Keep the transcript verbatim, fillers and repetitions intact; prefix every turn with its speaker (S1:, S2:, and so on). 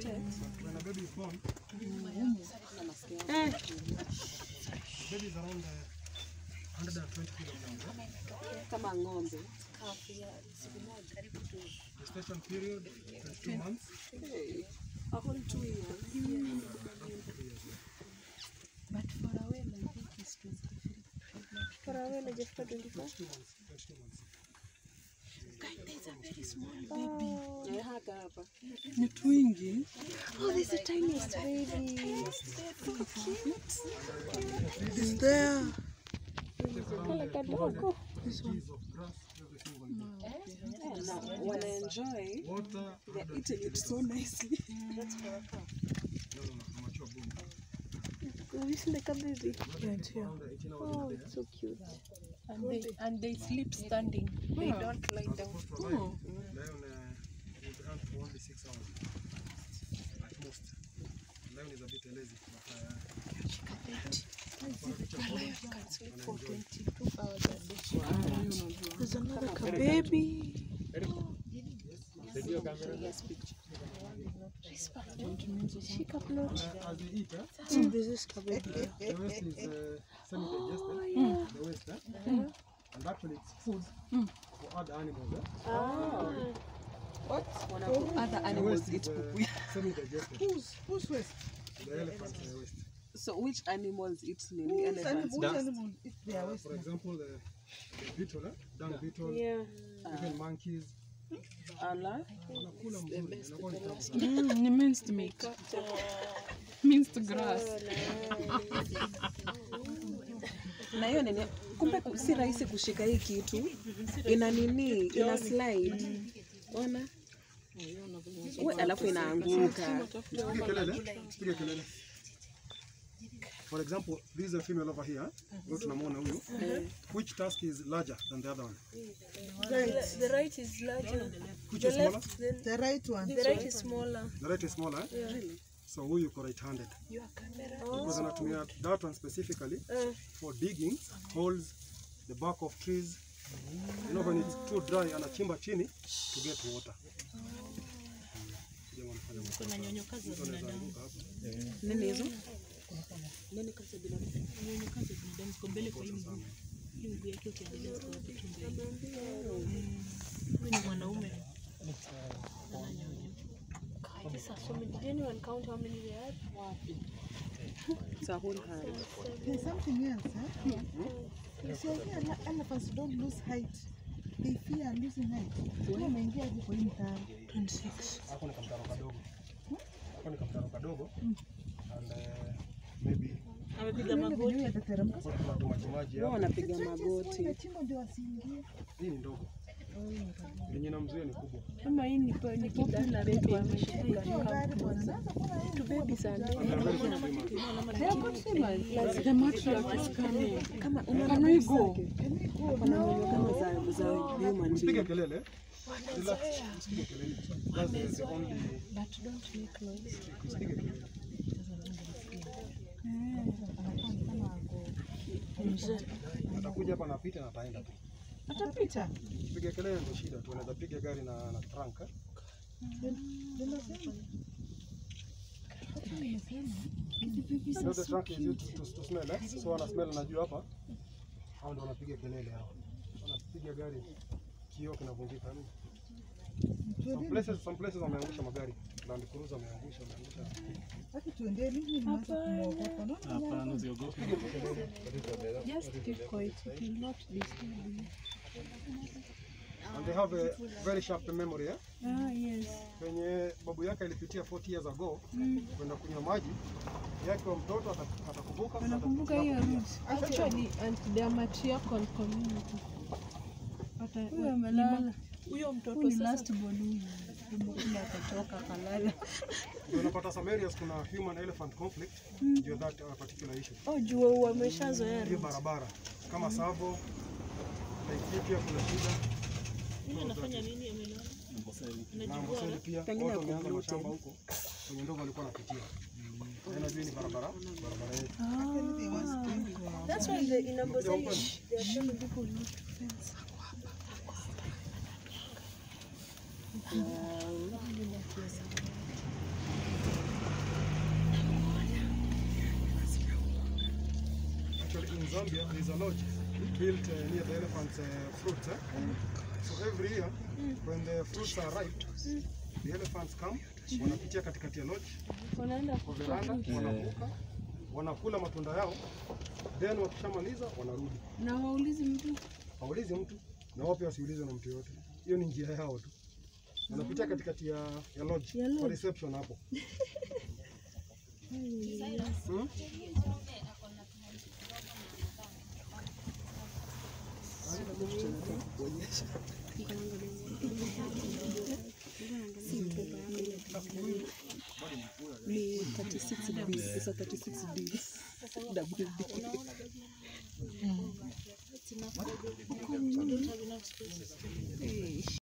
S1: when a baby is born,
S2: Eh.
S1: the baby is around uh, one hundred twenty kilograms. Eh?
S2: Kama ng'ombe.
S1: Gestation period is two months.
S2: Hey. A whole two years.
S1: Mm.
S3: But for a while, I think it's twenty-three.
S2: For a while, I just got twenty-four.
S1: Two months. Two months.
S3: Guys, there's a very small baby.
S2: Oh. Yeah, haka hapa.
S3: Ni twingi.
S2: Oh, there's the tiniest baby. So cute.
S3: Is there?
S2: Kala kadogo.
S1: This one. Of grass every single day.
S2: Yeah, now, when I enjoy,
S1: Water.
S2: they're eating it so nicely. That's for a cow.
S1: No, no, no. Mature bone.
S2: Have you seen like a baby?
S3: Right here.
S2: Oh, it's so cute.
S3: And they, and they sleep standing. They don't lie down.
S1: Oh. Lion uh, will hunt for only six hours at most. Lion is a bit lazy, but uh,
S3: A lion can sleep for twenty-two hours a day. Wow. There's another baby.
S2: Yes, picture.
S3: Shika plot.
S1: uh, as they eat, uh,
S3: Mm. This is a baby.
S1: the waste is uh, semi-digested.
S2: Oh, yeah.
S1: The waste, uh,
S2: Uh-huh.
S1: and actually it's food
S3: Mm.
S1: for other animals. Uh.
S2: Ah.
S3: What?
S2: One of other
S1: The
S2: animals
S1: waste
S2: eat
S1: is uh,
S2: pupu.
S1: semi-digested.
S3: Who's who's waste?
S1: The elephant uh, waste.
S2: So which animals eat nini?
S3: Who's
S2: Elephants.
S3: animal? Which animal eat their
S1: Uh,
S3: waste?
S1: for example, the, the beetle, uh, dung beetle,
S2: Yeah.
S1: even monkeys.
S2: Allah.
S1: Wanakula mzuri, inakuwa ni tamu sana.
S3: Mm, ni minced meat. Minced grass.
S2: Na hiyo nini? Kumbe ku- si rahisi kushika hii kitu. Ina nini? Ina slide. Ona? We, alafu inaanguka.
S1: Usipige kelele, usipige kelele. For example, this is a female over here. Go tunamwona huyu. Which tusk is larger than the other one?
S4: The, the right is larger.
S1: Which
S4: The
S1: is smaller?
S4: left, then
S3: The right one.
S4: the right is smaller.
S1: The right is smaller. Eh?
S4: Yeah.
S1: So huyu yuko right-handed. Because anatumia that one specifically
S4: Uh,
S1: for digging holes, the bark of trees. You know when it's too dry, anachimba chini to get water.
S5: Kuna nyonyo kazi za binadamu.
S2: Nini hizo?
S5: Nini kazi za binadamu? Nyonyo kazi za binadamu ziko mbele kwa hii mguu. Hii mguu yake ukiangalia ziko vitu mbele. Huyu ni mwanaume.
S4: so many, did anyone count how many they had?
S2: It's a whole hand.
S3: There's something else, huh? You see, I hear ele- elephants don't lose height. They fear losing height. Why ameingia hapo kwa hii mtaa? twenty-six.
S1: Hapo ni kamtaro kadogo. Hapo ni kamtaro kadogo. And uh, maybe
S5: Amepiga magoti.
S3: Atateremka.
S1: kuna maji maji
S2: Wao
S1: hapo.
S2: wanapiga magoti.
S3: Chimbo ndio wasiingie.
S1: Hii ni ndogo. Yenye namzuia ni kubwa.
S5: Kama hii ni pa ni kidana baby ameshika
S4: Two babies are there.
S5: They are good swimmers. The matriarchal is coming.
S2: Kama
S5: Can we go?
S2: Kuna nyonyo kama za za human
S1: Usipige
S2: being.
S1: kelele. Relax. Usipige kelele. That's the, the only.
S5: But don't make noise.
S1: Usipige kelele. Atakuja hapa na pita na ataenda tu.
S3: Atapita.
S1: Piga kelele ndio shida tu. Unaweza piga gari na na trunk. Eh? So the trunk is used to, to, to smell, eh? So wana smell najua hapa. Hao ndio wanapiga kelele hao. Wanapiga gari kioo kinavunjika. Some places, some places wameangusha magari. Land Cruiser wameangusha, wameangusha.
S3: Haki tuendee nini nimeanza kumwogopa. No?
S6: Hapana, usiogope.
S5: Just keep quiet. It will not disturb you.
S1: And they have a very sharp memory, eh?
S5: Ah, yes.
S1: Kwenye babu yake alipitia forty years ago kwenda kunywa maji yake wa mtoto ata- atakumbuka.
S5: Nakumbuka hiyo route. Actually, and they are matriarchal community. Hata huyo amelala. Huyo mtoto ni last born huyo. Mbona akatoka kalala.
S1: Ndio unapata some areas kuna human elephant conflict ndio that uh, particular issue.
S4: Oh, juu wameshazoea.
S1: Hiyo barabara kama Savo Laikipia kuna shida.
S5: Yule anafanya nini amelala?
S1: Na Amboseli pia
S2: Pengine
S1: watu wameanza
S2: ako
S1: mashamba huko kwenye ndogo walikuwa wanapitia. Na najua ni barabara, barabara yetu.
S4: That's why the, in Amboseli, they are telling people not to fence.
S1: Zambia, there is a lodge built uh, near the elephant's uh, fruits. Eh? So every year, when the fruits are ripe, the elephants come, wanapitia katikati ya lodge, kwa veranda, wanavuka, wanakula matunda yao, then wakishamaliza wanarudi.
S5: Na waulizi mtu?
S1: Waulizi mtu, na wao pia wasiulize na mtu yote. Hiyo ni njia yao tu. Wanapitia katikati ya, ya lodge, ya kwa reception hapo. Hmm?
S2: Ni thirty-six B, it's a thirty-six B. W D.